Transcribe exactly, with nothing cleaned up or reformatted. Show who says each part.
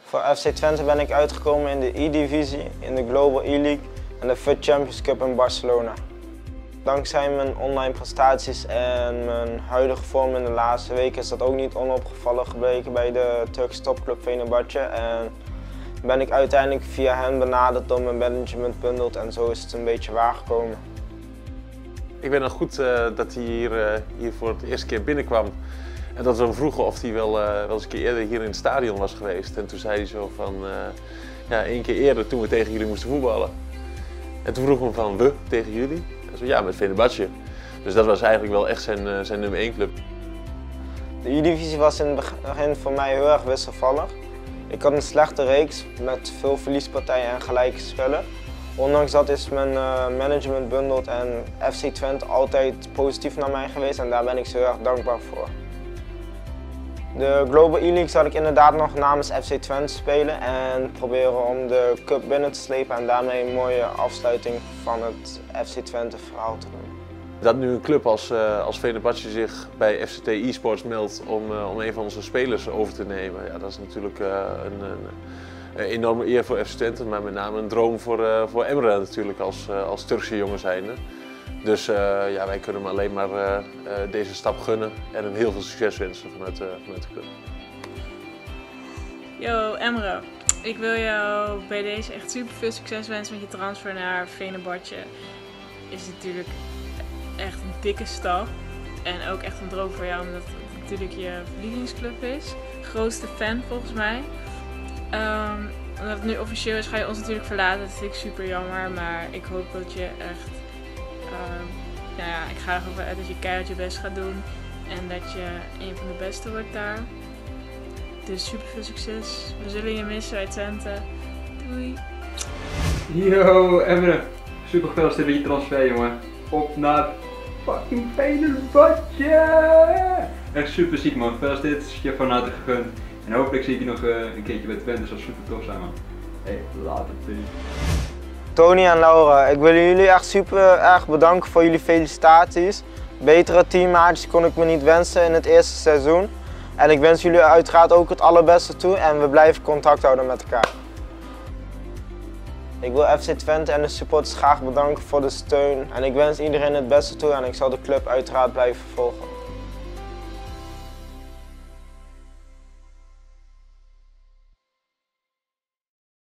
Speaker 1: Voor F C Twente ben ik uitgekomen in de E-divisie, in de Global E-League en de F U T Champions Cup in Barcelona. Dankzij mijn online prestaties en mijn huidige vorm in de laatste weken is dat ook niet onopgevallen gebleken bij de Turkse topclub Fenerbahce. En ben ik uiteindelijk via hen benaderd door mijn management bundelt en zo is het een beetje waargekomen.
Speaker 2: Ik weet nog goed uh, dat hij hier, uh, hier voor het eerste keer binnenkwam. En dat we hem vroegen of hij wel, uh, wel eens een keer eerder hier in het stadion was geweest. En toen zei hij zo van, uh, ja, één keer eerder toen we tegen jullie moesten voetballen. En toen vroegen we hem van, we tegen jullie? En zo, ja, met Fenerbahce. Dus dat was eigenlijk wel echt zijn, uh, zijn nummer één club.
Speaker 1: De E-divisie was in het begin voor mij heel erg wisselvallig. Ik had een slechte reeks met veel verliespartijen en gelijke spellen. Ondanks dat is mijn uh, management bundelt en F C Twente altijd positief naar mij geweest en daar ben ik zo heel erg dankbaar voor. De Global E-League zal ik inderdaad nog namens F C Twente spelen en proberen om de cup binnen te slepen en daarmee een mooie afsluiting van het F C Twente verhaal te doen.
Speaker 2: Dat nu een club als, uh, als Fenerbahce zich bij F C T E-Sports meldt om, uh, om een van onze spelers over te nemen, ja, dat is natuurlijk uh, een, een, een enorme eer voor F C Twente, maar met name een droom voor, uh, voor Emre natuurlijk als, uh, als Turkse jongen zijnde. Dus uh, ja, wij kunnen hem alleen maar uh, uh, deze stap gunnen en hem heel veel succes wensen vanuit, uh, vanuit de club.
Speaker 3: Yo Emre, ik wil jou bij deze echt super veel succes wensen met je transfer naar Fenerbahce. Is natuurlijk echt een dikke stap en ook echt een droom voor jou omdat het natuurlijk je lievelingsclub is. Grootste fan volgens mij. Um, omdat het nu officieel is ga je ons natuurlijk verlaten, dat vind ik super jammer, maar ik hoop dat je echt, um, nou ja, ik ga ervan uit dat je keihard je best gaat doen en dat je een van de beste wordt daar. Dus super veel succes, we zullen je missen uit Twente. Doei!
Speaker 4: Yo Emre, super gefeliciteerd met je transfer jongen. Op naar fucking Fenerbahce! Echt super ziek man, gefeliciteerd, is je van harte gegund. En hopelijk zie ik je nog uh, een keertje bij Twente, dat zou super tof zijn man. Hey, later please.
Speaker 1: Tony en Laura, ik wil jullie echt super erg bedanken voor jullie felicitaties. Betere teammaatjes kon ik me niet wensen in het eerste seizoen. En ik wens jullie uiteraard ook het allerbeste toe en we blijven contact houden met elkaar. Ik wil F C Twente en de supporters graag bedanken voor de steun. En ik wens iedereen het beste toe en ik zal de club uiteraard blijven volgen.